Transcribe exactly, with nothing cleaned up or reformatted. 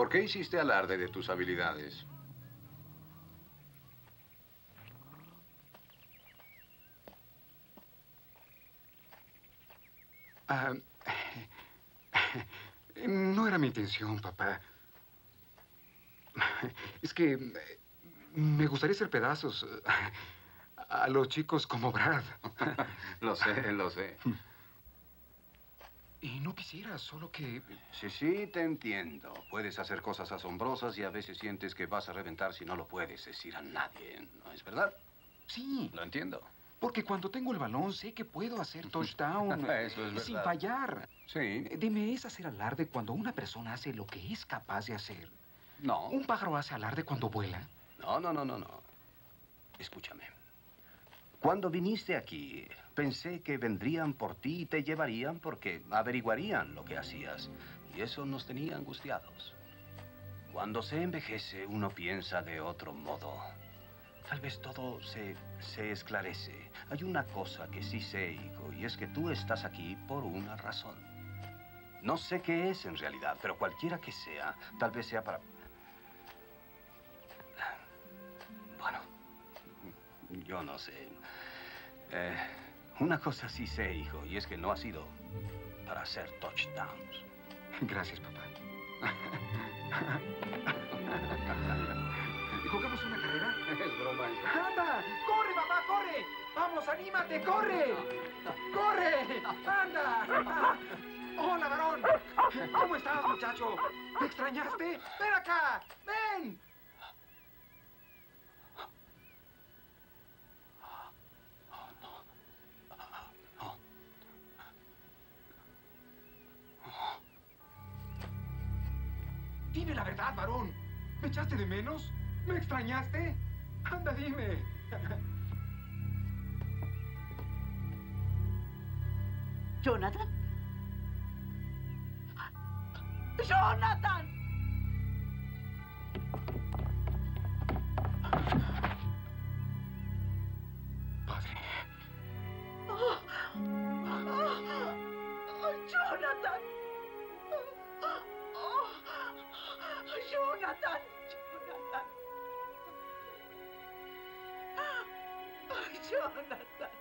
¿Por qué hiciste alarde de tus habilidades? Ah, no era mi intención, papá. Es que me gustaría hacer pedazos a los chicos como Brad. Lo sé, lo sé. Y no quisiera, solo que... Sí, sí, te entiendo. Puedes hacer cosas asombrosas y a veces sientes que vas a reventar si no lo puedes decir a nadie. ¿No es verdad? Sí. Lo entiendo. Porque cuando tengo el balón sé que puedo hacer touchdown Eso es verdad. sin fallar. Sí. Dime, ¿es hacer alarde cuando una persona hace lo que es capaz de hacer? No. ¿Un pájaro hace alarde cuando vuela? No, no, no, no, no. Escúchame. Cuando viniste aquí, pensé que vendrían por ti y te llevarían porque averiguarían lo que hacías. Y eso nos tenía angustiados. Cuando se envejece, uno piensa de otro modo. Tal vez todo se, se esclarece. Hay una cosa que sí sé, hijo, y es que tú estás aquí por una razón. No sé qué es en realidad, pero cualquiera que sea, tal vez sea para... Bueno, yo no sé. Eh, una cosa sí sé, hijo, y es que no ha sido para hacer touchdowns. Gracias, papá. ¿Jugamos una carrera? Es broma eso. ¡Anda! ¡Corre, papá, corre! ¡Vamos, anímate, corre! ¡Corre! ¡Anda! ¡Hola, varón! ¿Cómo estás, muchacho? ¿Me extrañaste? ¡Ven acá! ¡Ven! Dime la verdad, varón. ¿Me echaste de menos? ¿Me extrañaste? Anda, dime. ¿Jonathan? ¡Jonathan! Padre. Oh, oh, oh, Jonathan. Oh, Jonathan. Jonathan. Oh, Jonathan.